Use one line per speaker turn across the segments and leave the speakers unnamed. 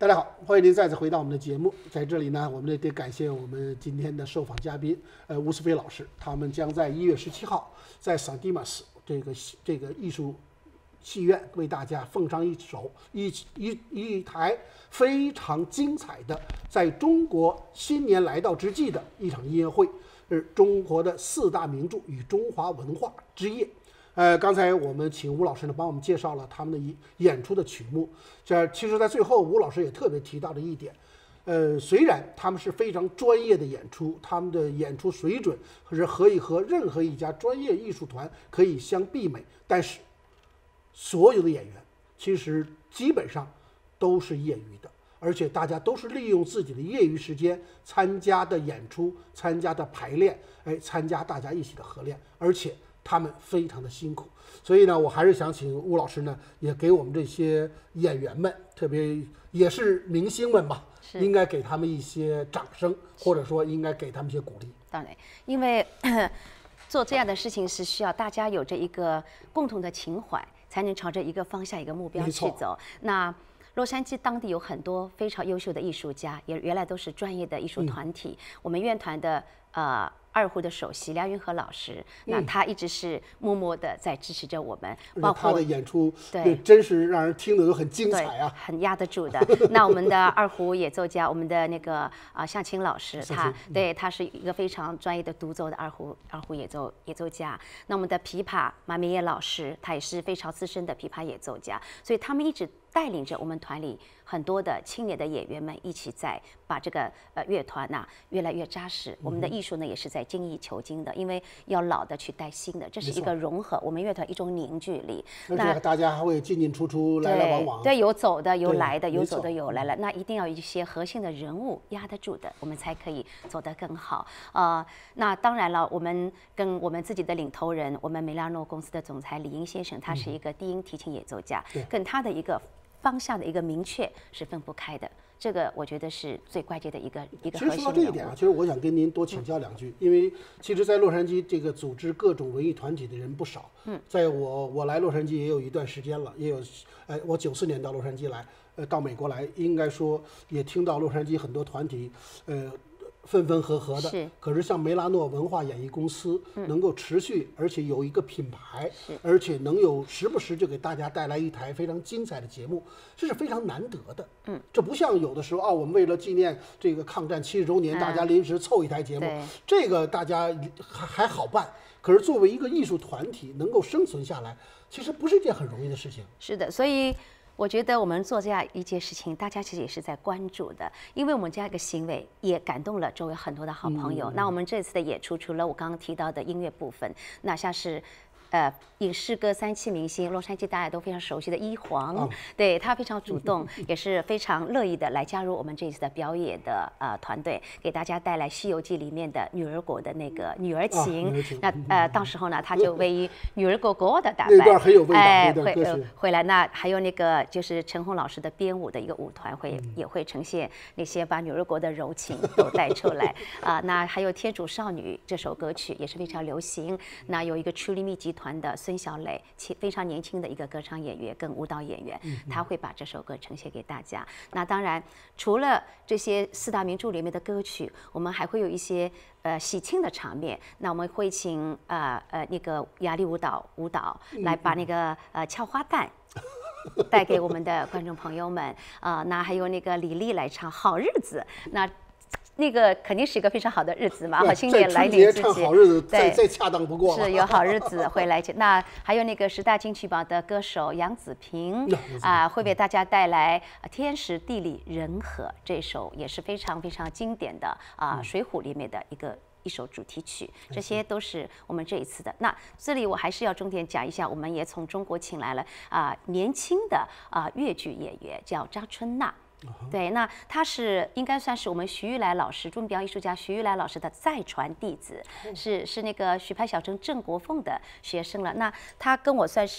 大家好，欢迎您再次回到我们的节目。在这里呢，我们也得感谢我们今天的受访嘉宾，吴思飞老师，他们将在1月17号在圣蒂马斯这个艺术戏院为大家奉上一台非常精彩的，在中国新年来到之际的一场音乐会，是中国的4大名著与中华文化之夜。刚才我们请吴老师呢帮我们介绍了他们的演出的曲目。其实，在最后，吴老师也特别提到了一点，虽然他们是非常专业的演出，他们的演出水准是可以和任何一家专业艺术团可以相媲美，但是所有的演员其实基本上都是业余的，而且大家都是利用自己的业余时间参加的演出、参加的排练，参加大家一起的合练，而且他们非常的辛苦。所以呢，我还是想请吴老师呢，也给我们这些演员们，特别也是明星们吧，应该给他们一些掌声，或者说应该给他们一些鼓励。
当然，因为做这样的事情是需要大家有着一个共同的情怀，才能朝着一个方向、一个目标去走。那洛杉矶当地有很多非常优秀的艺术家，也原来都是专业的艺术团体。我们院团的二胡的首席梁云和老师，那他一直是默默的在支持着我们，包括
他的演出，
对，
真是让人听得都很精彩啊，
很压得住的。那我们的二胡演奏家，我们的那个向清老师，他是一个非常专业的独奏的二胡演奏家。那我们的琵琶马明业老师，他也是非常资深的琵琶演奏家，所以他们一直带领着我们团里很多的青年的演员们一起在把这个乐团越来越扎实。我们的艺术呢也是在精益求精的，因为要老的去带新的，这是一个融合。我们乐团一种凝聚力，
而且大家还会进进出出，来来往往。
对，有走的，有来的，有走的，有来了。那一定要有一些核心的人物压得住的，我们才可以走得更好。那当然了，我们跟我们自己的领头人，我们梅拉诺公司的总裁李英先生，他是一个低音提琴演奏家，跟他的一个方向的一个明确是分不开的，这个我觉得是最关键的一个核心人物。
其实说到这一点其实我想跟您多请教2句，因为其实，在洛杉矶这个组织各种文艺团体的人不少。在我来洛杉矶也有一段时间了，也有我94年到洛杉矶来，到美国来，应该说也听到洛杉矶很多团体，分分合合的，可是像梅拉诺文化演艺公司能够持续，而且有一个品牌，而且能有时不时就给大家带来一台非常精彩的节目，这是非常难得的。这不像有的时候我们为了纪念这个抗战70周年，大家临时凑一台节目，这个大家还好办。可是作为一个艺术团体能够生存下来，其实不是一件很容易的事情。
是的，所以我觉得我们做这样一件事情，大家其实也是在关注的，因为我们这样一个行为也感动了周围很多的好朋友。那我们这次的演出，除了我刚刚提到的音乐部分，那像是影视歌3栖明星，洛杉矶大家都非常熟悉的一黄，对，他非常主动，也是非常乐意的来加入我们这一次的表演的团队，给大家带来《西游记》里面的女儿国的那个女儿情。那到时候呢，他就为女儿国国的打扮，
那段很有味道，
回来。那还有那个就是陈红老师的编舞的一个舞团也会呈现那些把女儿国的柔情都带出来那还有《天主少女》这首歌曲也是非常流行。那有一个Truly Me集团的孙小磊，非常年轻的一个歌唱演员跟舞蹈演员，他会把这首歌呈现给大家。那当然，除了这些4大名著里面的歌曲，我们还会有一些喜庆的场面。那我们会请那个雅丽舞蹈来把那个俏花旦带给我们的观众朋友们那还有那个李丽来唱《好日子》。那个肯定是一个非常好的日子嘛，新年来临之际，
好日子再恰当不过了，
是有好日子会来。那还有那个10大金曲榜的歌手杨紫萍会为大家带来《天时地利人和》这首也是非常非常经典的水浒里面的一首主题曲，这些都是我们这一次的。那这里我还是要重点讲一下，我们也从中国请来了年轻的粤剧演员，叫张春娜。对，那他是应该算是我们徐玉来老师，著名表演艺术家徐玉来老师的再传弟子，是那个许派小城郑国凤的学生了。那他跟我算是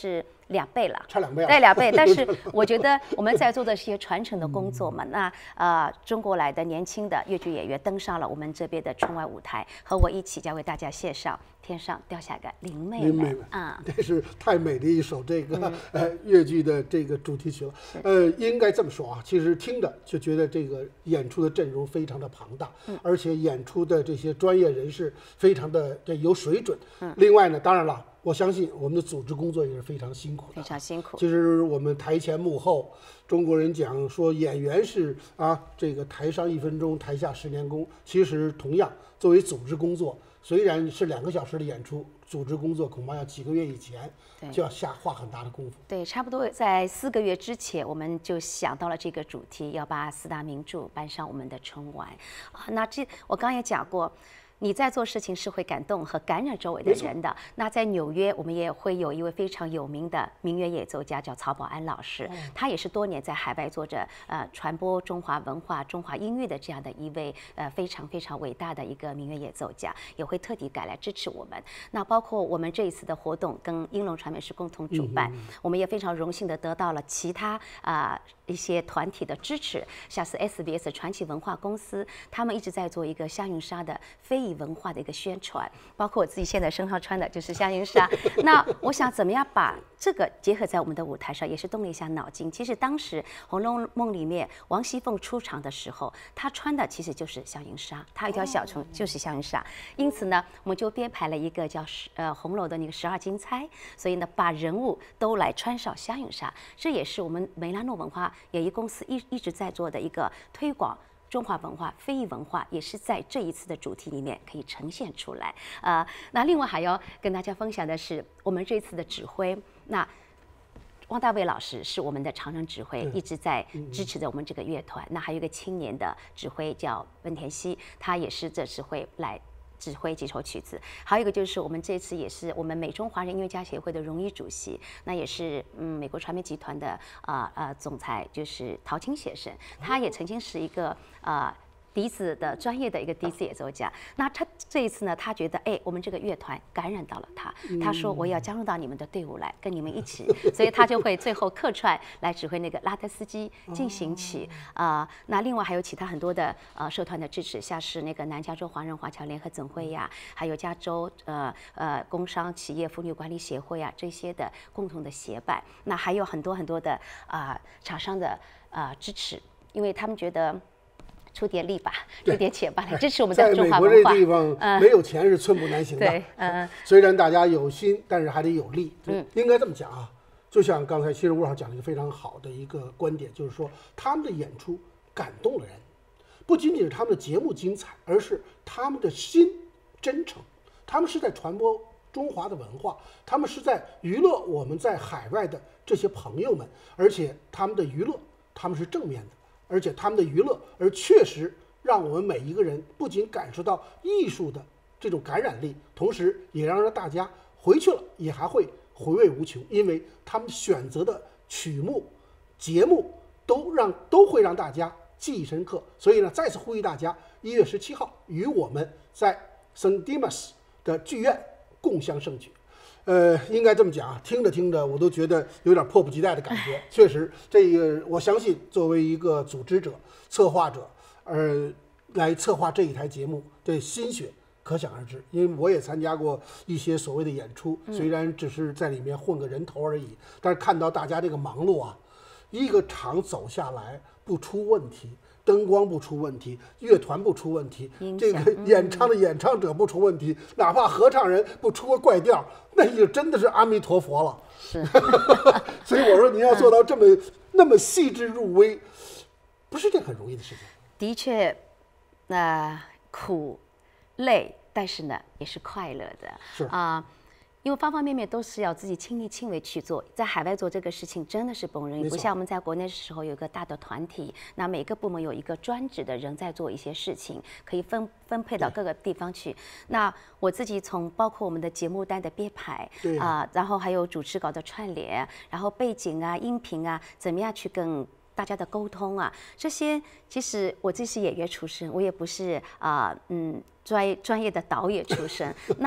2倍了，
差2倍啊，
对2倍。但是我觉得我们在做的是一些传承的工作嘛。那中国来的年轻的粤剧演员登上了我们这边的春晚舞台，和我一起将为大家献上《天上掉下个林妹妹》啊，
这是太美的一首这个粤剧的这个主题曲了。应该这么说啊，其实听着就觉得这个演出的阵容非常的庞大，而且演出的这些专业人士非常的有水准。另外呢，当然了。我相信我们的组织工作也是非常辛苦的，
非常辛苦。
其实我们台前幕后，中国人讲说演员是这个台上1分钟，台下10年功。其实同样，作为组织工作，虽然是2个小时的演出，组织工作恐怕要几个月以前就要花很大的功夫。
对，差不多在4个月之前，我们就想到了这个主题，要把4大名著搬上我们的春晚。那我刚刚也讲过。你在做事情是会感动和感染周围的人的。那在纽约，我们也会有一位非常有名的民乐演奏家，叫曹宝安老师。他也是多年在海外做着传播中华文化、中华音乐的这样的一位非常非常伟大的一个民乐演奏家，也会特地赶来支持我们。那包括我们这一次的活动跟英龙传媒是共同主办，我们也非常荣幸的得到了其他一些团体的支持，像是 SBS 传奇文化公司，他们一直在做一个香云纱的非遗文化的一个宣传，包括我自己现在身上穿的就是香云纱。那我想怎么样把这个结合在我们的舞台上，也是动了一下脑筋。其实当时《红楼梦》里面王熙凤出场的时候，她穿的其实就是香云纱，她一条小裙就是香云纱。因此呢，我们就编排了一个叫红楼的那个12金钗，所以呢，把人物都来穿上香云纱。这也是我们梅兰诺文化演艺公司一直在做的一个推广中华文化、非遗文化，也是在这一次的主题里面可以呈现出来。那另外还要跟大家分享的是，我们这次的指挥，那汪大卫老师是我们的常任指挥，一直在支持着我们这个乐团。那还有一个青年的指挥叫温田曦，他也是这次会来指挥几首曲子。还有一个就是我们这次也是我们美中华人音乐家协会的荣誉主席，那也是美国传媒集团的总裁，就是陶青先生，他也曾经是一个笛子的专业的一个笛子演奏家。那他这一次呢，他觉得我们这个乐团感染到了他，他说我要加入到你们的队伍来，跟你们一起，所以他就会最后客串来指挥那个拉特斯基进行曲那另外还有其他很多的社团的支持，像是那个南加州华人华侨联合总会呀，还有加州工商企业妇女管理协会啊，这些的共同的协办。那还有很多很多的厂商的支持，因为他们觉得出点力吧，出点钱吧，来支持我们的中华文化。
在美国这地方，没有钱是寸步难行的。
对，
虽然大家有心，但是还得有力。应该这么讲啊。就像刚才其实吴老师讲了一个非常好的一个观点，就是说他们的演出感动了人，不仅仅是他们的节目精彩，而是他们的心真诚。他们是在传播中华的文化，他们是在娱乐我们在海外的这些朋友们，而且他们的娱乐，他们是正面的。而且他们的娱乐，而确实让我们每一个人不仅感受到艺术的这种感染力，同时也让大家回去了也还会回味无穷，因为他们选择的曲目、节目都会让大家记忆深刻。所以呢，再次呼吁大家1月17号与我们在圣迪马斯的剧院共襄盛举。应该这么讲啊，听着听着我都觉得有点迫不及待的感觉。确实，这个我相信作为一个组织者、策划者，来策划这一台节目，这心血可想而知。因为我也参加过一些所谓的演出，虽然只是在里面混个人头而已，但是看到大家这个忙碌啊，一个场走下来不出问题。灯光不出问题，乐团不出问题，这个演唱者不出问题，哪怕合唱人不出个怪调，那就真的是阿弥陀佛了。
是，
所以我说您要做到那么细致入微，不是件很容易的事情。
的确，苦累，但是呢也是快乐的。
是
因为方方面面都是要自己亲力亲为去做，在海外做这个事情真的是不容易，不像我们在国内的时候有一个大的团体，那每个部门有一个专职的人在做一些事情，可以分配到各个地方去。那我自己从包括我们的节目单的编排然后还有主持稿的串联，然后背景啊、音频啊，怎么样去跟大家的沟通这些其实我自己是演员出身，我也不是专业的导演出身。那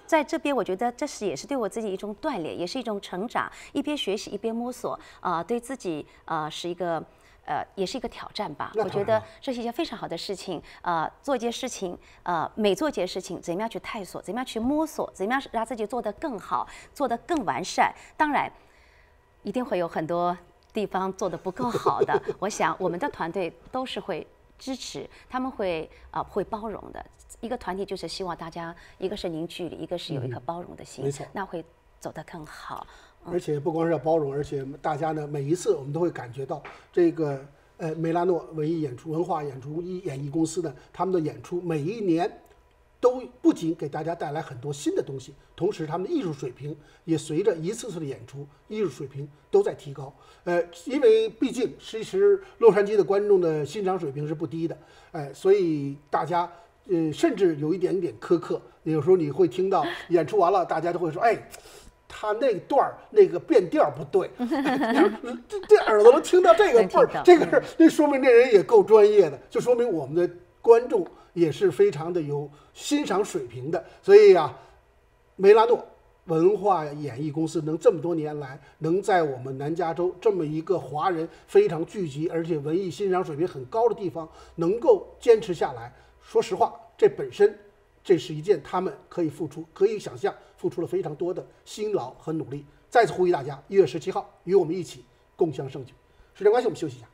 在这边，我觉得这也是对我自己一种锻炼，也是一种成长，一边学习一边摸索，对自己是一个。也是一个挑战吧。我觉得这是一件非常好的事情。做一件事情，每做一件事情，怎么样去探索，怎么样去摸索，怎么样让自己做得更好，做得更完善。当然，一定会有很多地方做得不够好的。我想我们的团队都是会支持，他们会包容的。一个团体就是希望大家，一个是凝聚力，一个是有一颗包容的心，
没错，
那会走得更好。
而且不光是要包容，而且大家呢，每一次我们都会感觉到这个梅拉诺文化演艺公司呢，他们的演出每一年都不仅给大家带来很多新的东西，同时他们的艺术水平也随着一次次的演出，艺术水平都在提高。因为毕竟其实洛杉矶的观众的欣赏水平是不低的，所以大家甚至有一点点苛刻。有时候你会听到演出完了，大家都会说，他那段那个变调不对，这耳朵能听到这个味儿，这说明这人也够专业的，就说明我们的观众也是非常的有欣赏水平的。所以啊，梅拉诺文化演艺公司能这么多年来能在我们南加州这么一个华人非常聚集，而且文艺欣赏水平很高的地方能够坚持下来，说实话，这是一件他们可以想象付出了非常多的辛劳和努力。再次呼吁大家，1月17号与我们一起共襄盛举。时间关系，我们休息一下。